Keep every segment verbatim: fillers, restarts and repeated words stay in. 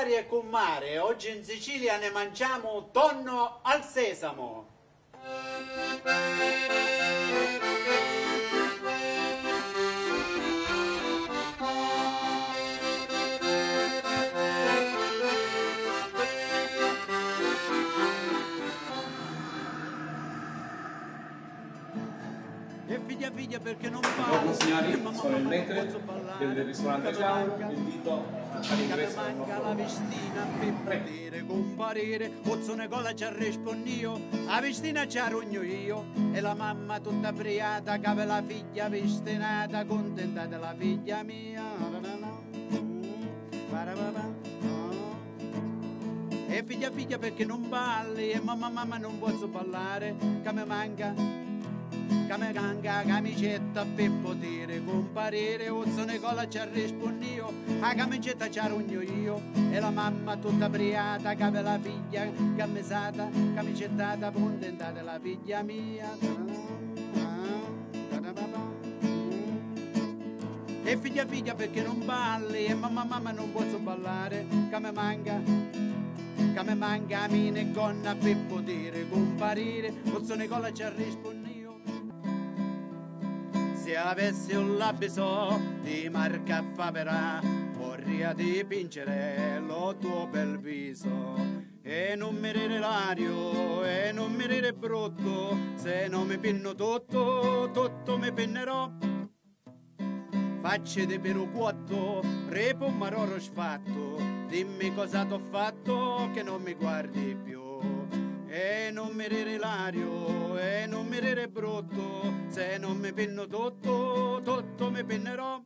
cari e comare, oggi in Sicilia ne mangiamo tonno al sesamo. E figlia figlia perché non Buongiorno signori, sono il maître del ristorante Ciao, vi invito all'ingresso del manca la vestina per poter comparire, pozzone cola ci rispondio, la vestina ci arrugno io, e la mamma tutta friata, che aveva la figlia vestinata, contenta della figlia mia. E figlia figlia perché non balli, e mamma mamma non posso ballare, che mi manca che mi manca camicetta per poter comparire, ozzone cola ci rispondio, la camicetta ci arrugno io, e la mamma tutta briata, che aveva la figlia camisata, camicettata, contentata la figlia mia. E figlia figlia perché non balli, e mamma mamma non posso ballare, che mi manca che mi manca mine e gonna per poter comparire, ozzone cola ci rispondio. Se avessi un labiso di marca Faberà, vorrei dipingere lo tuo bel viso, e non mi rire l'ario e non mi rire brutto, se non mi pinno tutto, tutto mi pinnerò. Facce di peruquotto, repo un maroro sfatto, dimmi cosa t'ho fatto che non mi guardi più. E non mi rire l'ario e non mi rire brutto, se non mi pinno tutto, tutto mi pinnerò.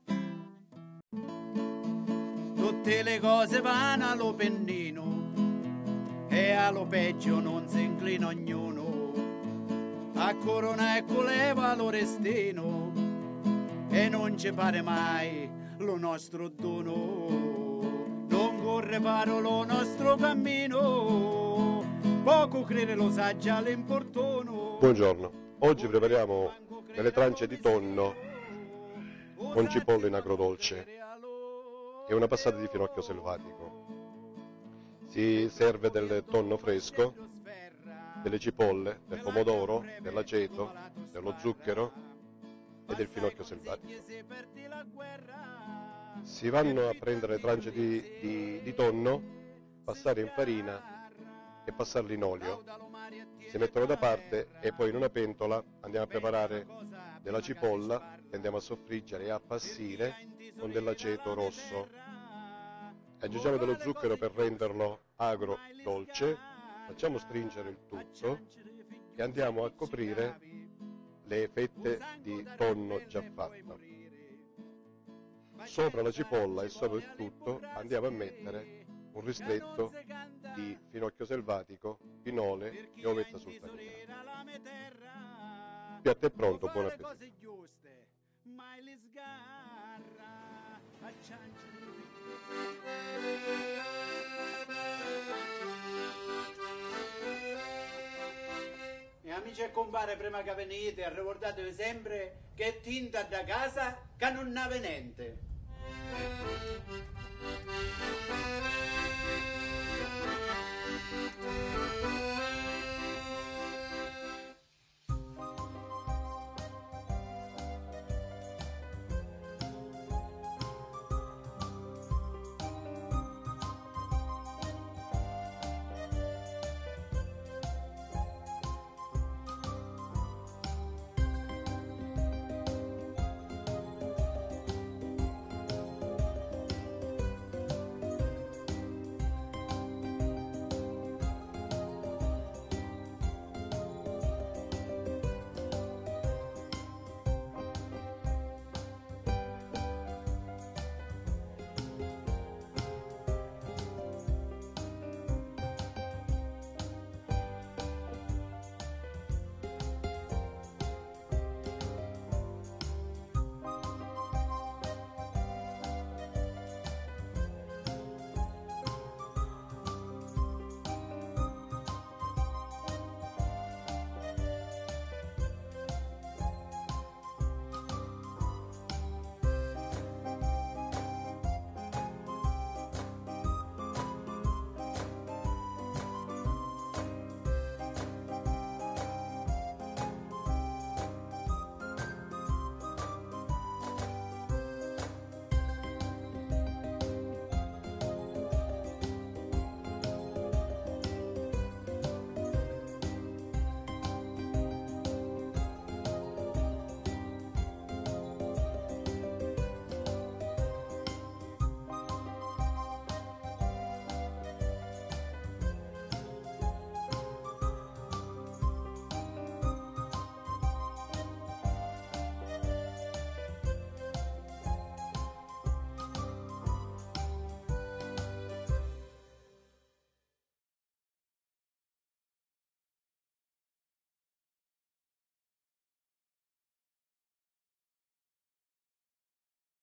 Tutte le cose vanno allo pennino, e allo peggio non si inclina ognuno. A corona e coleva lo restino, e non ci pare mai lo nostro dono. Non corre paro lo nostro cammino, poco crede lo sa già l'importuno. Buongiorno, oggi prepariamo delle trance di tonno con cipolle in agrodolce e una passata di finocchio selvatico. Si serve del tonno fresco, delle cipolle, del pomodoro, dell'aceto, dello zucchero e del finocchio selvatico. Si vanno a prendere le trance di, di, di tonno, passare in farina e passarli in olio, si mettono da parte e poi in una pentola andiamo a preparare della cipolla e andiamo a soffriggere e a appassire con dell'aceto rosso. Aggiungiamo dello zucchero per renderlo agro dolce, facciamo stringere il tutto e andiamo a coprire le fette di tonno già fatta. Sopra la cipolla e sopra il tutto andiamo a mettere un ristretto di finocchio selvatico, pinole e ovetta sultanina. Il piatto è pronto, buon appetito. E amici e compare, prima che venite, ricordatevi sempre che è tinta da casa che non ha niente.